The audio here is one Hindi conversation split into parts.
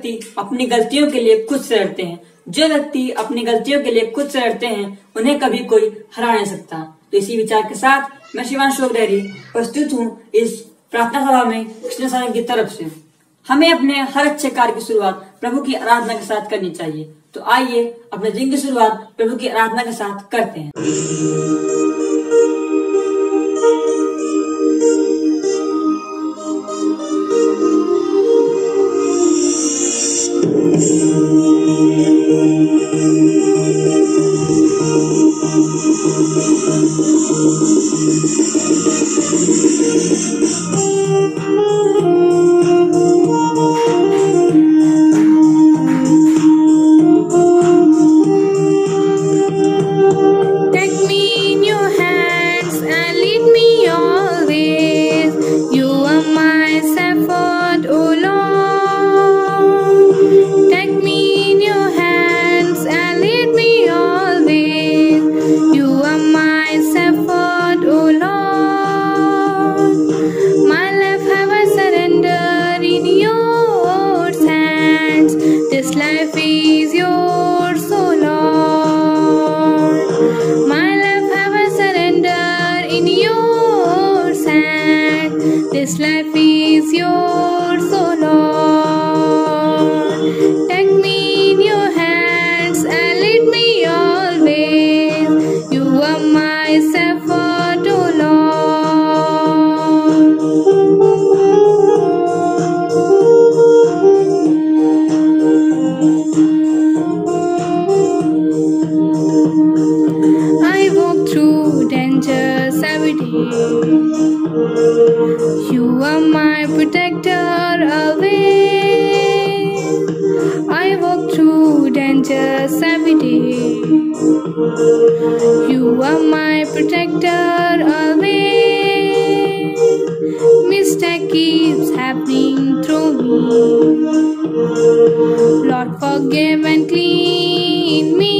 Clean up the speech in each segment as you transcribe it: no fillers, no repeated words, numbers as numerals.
व्यक्ति अपनी गलतियों के लिए खुद से लड़ते हैं, जो व्यक्ति अपनी गलतियों के लिए खुद से लड़ते हैं, उन्हें कभी कोई हरा नहीं सकता। तो इसी विचार के साथ मैं शिवांश चौधरी प्रस्तुत हूँ इस प्रार्थना सभा में कृष्ण सागर की तरफ से। हमें अपने हर अच्छे कार्य की शुरुआत प्रभु की आराधना के साथ करनी चाहिए। तो आइए अपने दिन की शुरुआत प्रभु की आराधना के साथ करते हैं। This life is yours, O Lord. Take me in your hands and lead me always. You are my shepherd, O Lord. I walk through dangers every day. You are my protector always. I walk through dangers every day. You are my protector always. Mistake keeps happening through me. Lord, forgive and clean me.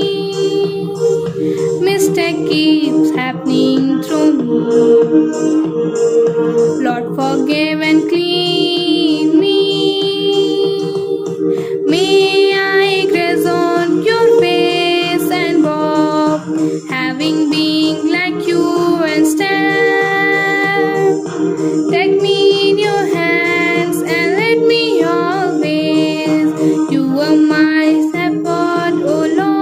Mistake keeps happening through me. Lord, forgive and clean me. May I graze on your face and walk, having been like you and stand. Take me in your hands and let me always. You are my shepherd, O Lord.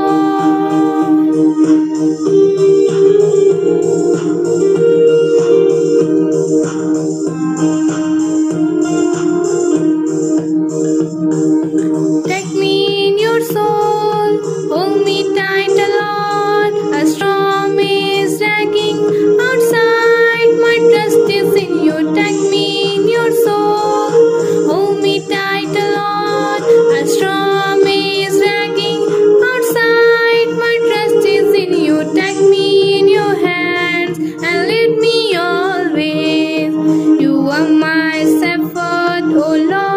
Take me in your soul, hold me tight, Lord. A storm is dragging outside, my trust is in you. Take me in your soul, hold me tight, Lord. A storm is dragging outside, my trust is in you. Take me in your hands and lead me always. You are my shepherd, O Lord.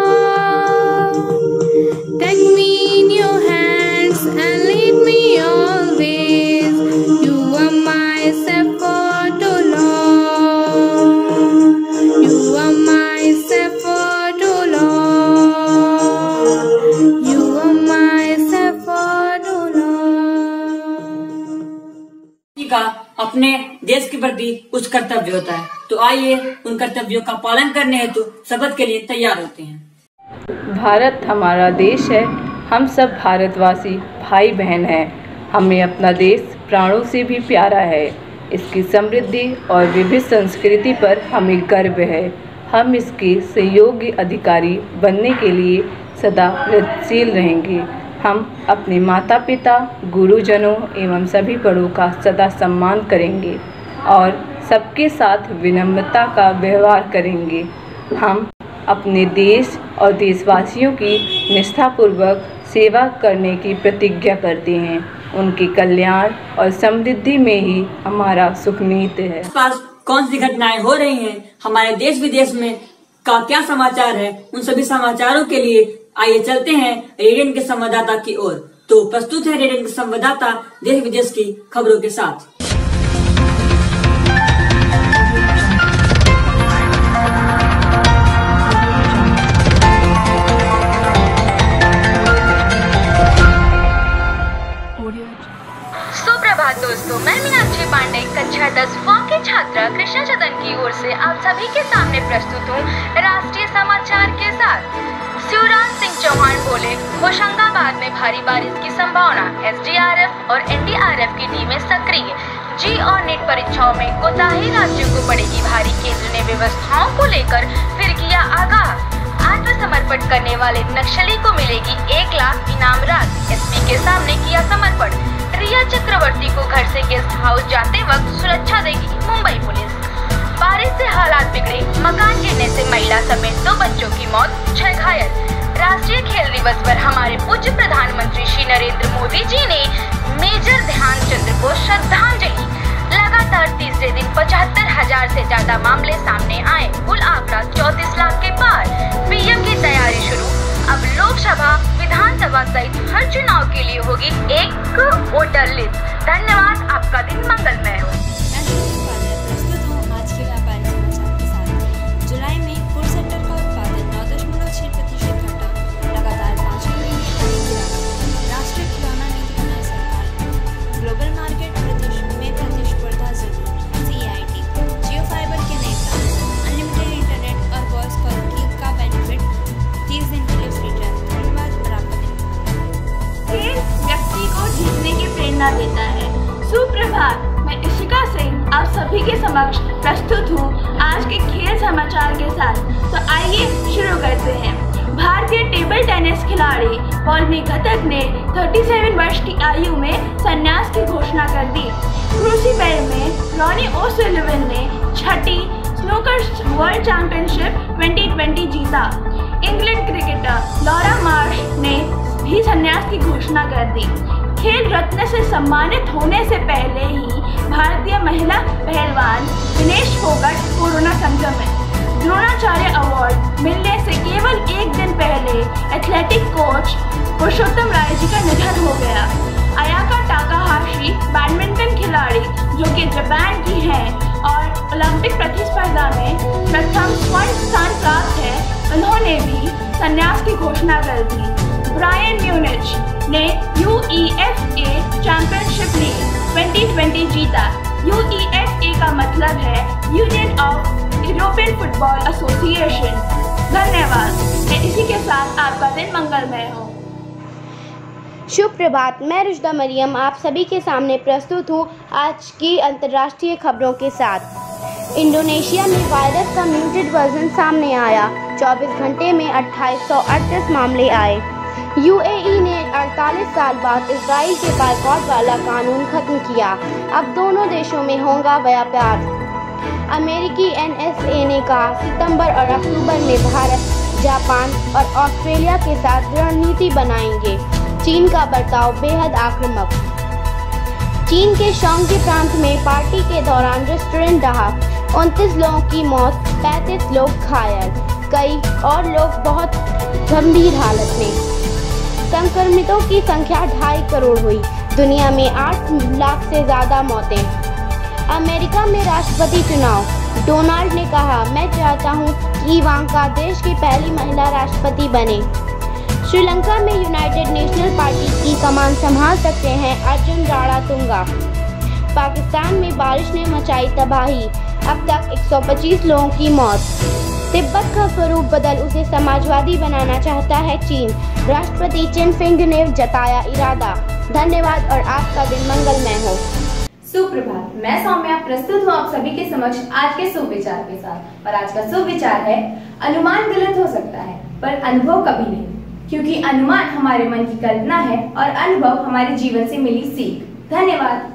Take me in your hands and lead me always. You are my shepherd, O Lord. You are my shepherd, O Lord. You are my shepherd, O Lord. का अपने देश के प्रति कुछ कर्तव्य होता है। तो आइए उन कर्तव्यों का पालन करने हेतु शपथ के लिए तैयार होते हैं। भारत हमारा देश है, हम सब भारतवासी भाई बहन हैं। हमें अपना देश प्राणों से भी प्यारा है। इसकी समृद्धि और विविध संस्कृति पर हमें गर्व है। हम इसके सहयोगी अधिकारी बनने के लिए सदा प्रयत्नशील रहेंगे। हम अपने माता पिता, गुरुजनों एवं सभी बड़ों का सदा सम्मान करेंगे और सबके साथ विनम्रता का व्यवहार करेंगे। हम अपने देश और देशवासियों की निष्ठापूर्वक सेवा करने की प्रतिज्ञा करते हैं। उनके कल्याण और समृद्धि में ही हमारा सुख निहित है। आसपास कौन सी घटनाएं हो रही हैं, हमारे देश विदेश में का क्या समाचार है, उन सभी समाचारों के लिए आइए चलते हैं रेडियन के संवाददाता की ओर। तो प्रस्तुत है रेडियन के संवाददाता देश विदेश की खबरों के साथ। सुप्रभात दोस्तों, मैं मीनाक्षी पांडे कक्षा 10 के छात्रा कृष्णा चदन की ओर से आप सभी के सामने प्रस्तुत हूँ राष्ट्रीय समाचार के साथ। शिवराज सिंह चौहान बोले, होशंगाबाद में भारी बारिश की संभावना, SDRF और NDRF की टीमें सक्रिय। जी और नीट परीक्षाओं में कोताही राज्यों को पड़ेगी भारी, केंद्र ने व्यवस्थाओं को लेकर फिर किया आगाह। आत्मसमर्पण करने वाले नक्सली को मिलेगी 1 लाख इनाम राशि, SP के सामने किया समर्पण। रिया चक्रवर्ती को घर से गेस्ट हाउस जाते वक्त सुरक्षा देगी मुंबई पुलिस। बारिश से हालात बिगड़े, मकान गिरने से महिला समेत 2 बच्चों की मौत, 6 घायल। राष्ट्रीय खेल दिवस पर हमारे पूज्य प्रधानमंत्री श्री नरेंद्र मोदी जी ने मेजर ध्यानचंद को श्रद्धांजलि। लगातार तीसरे दिन 75,000 से ज्यादा मामले सामने आए, कुल आंकड़ा 34 लाख के पार। PM की तैयारी शुरू, अब लोकसभा, विधानसभा सहित हर चुनाव के लिए होगी एक वोटर लिस्ट। धन्यवाद, आपका दिन मंगलमय हो। प्रस्तुत हूँ आज के व्यापारिक समाचार के साथ। जुलाई में कोल सेक्टर का उत्पादन 9.6% घटा, लगातार 5वें महीने आई गिरावट। राष्ट्रीय खिलौना नीति बनाए सरकार। ग्लोबल मार्केट में प्रतिस्पर्धा जरूर। CIT, जियो फाइबर के नए प्लान, अनलिमिटेड इंटरनेट और वॉइस कॉल का बेनिफिट 30 दिन के लिए फ्री ट्रायल। धन्यवाद और आपका दिन। खेल व्यक्ति को जीतने की प्रेरणा देता है। सुप्रभात, मैं इशिका सिंह आप सभी के समक्ष प्रस्तुत हूँ आज के खेल समाचार के साथ। तो आइए शुरू करते हैं। भारतीय टेबल टेनिस खिलाड़ी पॉल्मी घटक ने 37 वर्ष की आयु में संन्यास की घोषणा कर दी। क्रूसिबल में रॉनी ओसुलिवन ने 6ठी स्नूकर वर्ल्ड चैंपियनशिप 2020 जीता। इंग्लैंड क्रिकेटर लॉरा मार्श ने भी संन्यास की घोषणा कर दी। खेल रत्न से सम्मानित होने से पहले ही भारतीय महिला पहलवान विनेश फोगाट कोरोना संक्रमित। द्रोणाचार्य अवार्ड मिलने से केवल 1 दिन पहले एथलेटिक कोच पुरुषोत्तम राय जी का निधन हो गया। अयाका टाकाहाशी बैडमिंटन खिलाड़ी जो कि जापान की हैं और ओलंपिक प्रतिस्पर्धा में प्रथम स्वर्ण स्थान प्राप्त है, उन्होंने भी संन्यास की घोषणा कर दी। ब्रायन म्यूनिच ने UEFA चैंपियनशिप लीग 2020 जीता। UEFA का मतलब है union of European football association. धन्यवाद, मैं इसी के साथ आपका दिन मंगलमय हो। शुभ प्रभात, मैं रुजदा मरियम आप सभी के सामने प्रस्तुत हूँ आज की अंतर्राष्ट्रीय खबरों के साथ। इंडोनेशिया में वायरस का म्यूटेड वर्जन सामने आया। 24 घंटे में 2838 मामले आए। UAE ने 48 साल बाद इजराइल के बायकॉट वाला कानून खत्म किया। अब दोनों देशों में होगा व्यापार। अमेरिकी NSA ने कहा सितंबर और अक्टूबर में भारत, जापान और ऑस्ट्रेलिया के साथ रणनीति बनाएंगे। चीन का बर्ताव बेहद आक्रामक। चीन के शॉन्गजी प्रांत में पार्टी के दौरान रेस्टोरेंट ढहा, 29 लोगों की मौत, 35 लोग घायल, कई और लोग बहुत गंभीर हालत में। संक्रमितों की संख्या 2.5 करोड़ हुई। दुनिया में 8 लाख से ज़्यादा मौतें। अमेरिका में राष्ट्रपति चुनाव। डोनाल्ड ने कहा, मैं चाहता हूं कि इवांका देश की पहली महिला राष्ट्रपति बने। श्रीलंका में यूनाइटेड नेशनल पार्टी की कमान संभाल सकते हैं अर्जुन राणातुंगा। पाकिस्तान में बारिश ने मचाई तबाही, अब तक 125 लोगों की मौत। तिब्बत का स्वरूप बदल उसे समाजवादी बनाना चाहता है चीन। राष्ट्रपति चिनफिंग ने जताया इरादा। धन्यवाद और आपका दिन मंगलमय हो। सुप्रभात, मैं सौम्या प्रस्तुत हूँ आप सभी के समक्ष आज के सुविचार के साथ। और आज का सुविचार है, अनुमान गलत हो सकता है पर अनुभव कभी नहीं, क्योंकि अनुमान हमारे मन की कल्पना है और अनुभव हमारे जीवन से मिली सीख। धन्यवाद।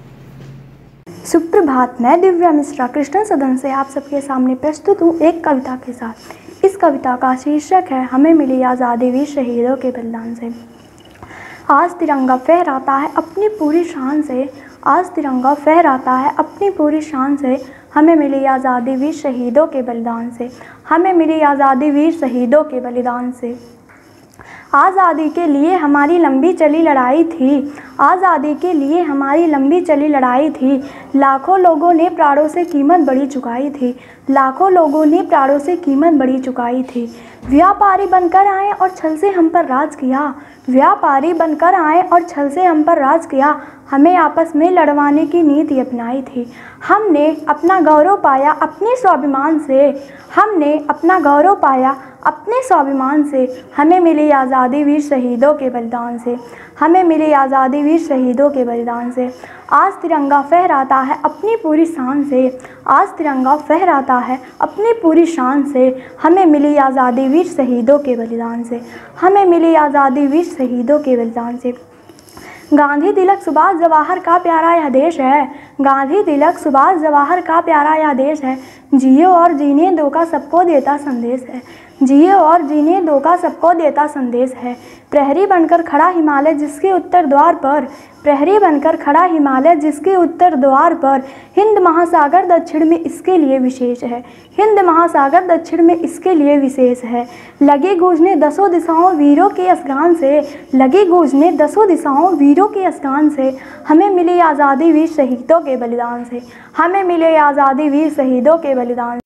सुप्रभात, मैं दिव्या मिश्रा कृष्णा सदन से आप सबके सामने प्रस्तुत हूँ एक कविता के साथ। इस कविता का शीर्षक है हमें मिली आज़ादी वीर शहीदों के बलिदान से। आज तिरंगा फहराता है अपनी पूरी शान से, आज तिरंगा फहराता है अपनी पूरी शान से। हमें मिली आज़ादी वीर शहीदों के बलिदान से, हमें मिली आज़ादी वीर शहीदों के बलिदान से। आज़ादी के लिए हमारी लंबी चली लड़ाई थी, आज़ादी के लिए हमारी लंबी चली लड़ाई थी। लाखों लोगों ने प्राणों से कीमत बड़ी चुकाई थी, लाखों लोगों ने प्राणों से कीमत बड़ी चुकाई थी। व्यापारी बनकर आए और छल से हम पर राज किया, व्यापारी बनकर आए और छल से हम पर राज किया, हमें आपस में लड़वाने की नीति अपनाई थी। हमने अपना गौरव पाया अपने स्वाभिमान से, हमने अपना गौरव पाया अपने स्वाभिमान से। हमें मिली आज़ादी वीर शहीदों के बलिदान से, हमें मिली आज़ादी वीर शहीदों के बलिदान से। आज तिरंगा फहराता है अपनी पूरी शान से, आज तिरंगा फहराता है अपनी पूरी शान से। हमें मिली आज़ादी वीर शहीदों के बलिदान से, हमें मिली आज़ादी वीर शहीदों के बलिदान से। गांधी तिलक सुभाष जवाहर का प्यारा यह देश है, गांधी तिलक सुभाष जवाहर का प्यारा यह देश है। जियो और जीने दो का सबको देता संदेश है, जियो और जीने दो का सबको देता संदेश है। प्रहरी बनकर खड़ा हिमालय जिसके उत्तर द्वार पर, प्रहरी बनकर खड़ा हिमालय जिसके उत्तर द्वार पर। हिंद महासागर दक्षिण में इसके लिए विशेष है, हिंद महासागर दक्षिण में इसके लिए विशेष है। लगे गूंजने दसों दिशाओं वीरों के असगान से, लगे गूंजने दसों दिशाओं वीरों के असगान से। हमें मिली आज़ादी वीर शहीदों के बलिदान से, हमें मिले आज़ादी वीर शहीदों के बलिदान।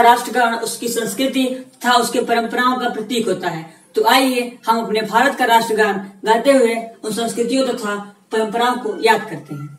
राष्ट्रगान उसकी संस्कृति तथा उसके परंपराओं का प्रतीक होता है। तो आइए हम अपने भारत का राष्ट्रगान गाते हुए उन संस्कृतियों तथा परंपराओं को याद करते हैं।